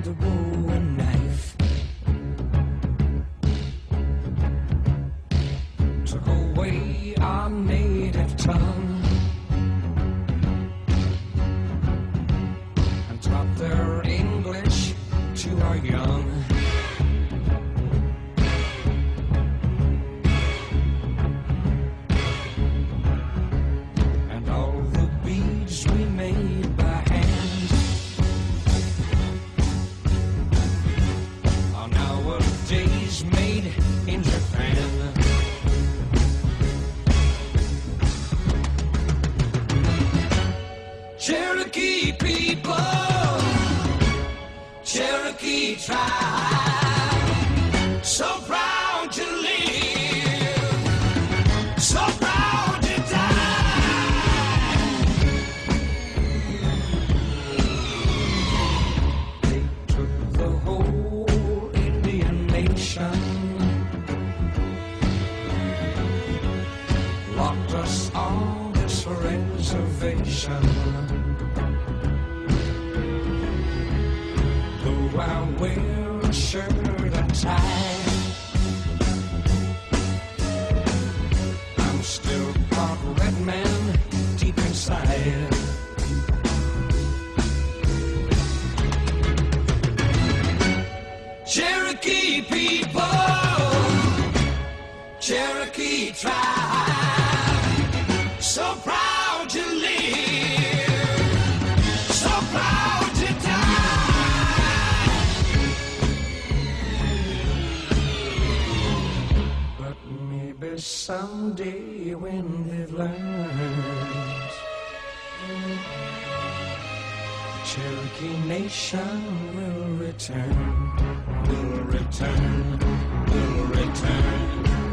a bow and knife, took away our native tongue and taught their English to our young. And all the beads we made by hand are nowadays made in Japan. Cherokee people, Cherokee tribe, so proud to live, so proud to die. They took the whole Indian nation, locked us on this reservation. Though I wear a shirt and tie, I'm still part red man deep inside. Cherokee people, Cherokee tribe, so proud to live, so proud to die. But maybe someday when they've learned, the Cherokee nation will return, will return, will return.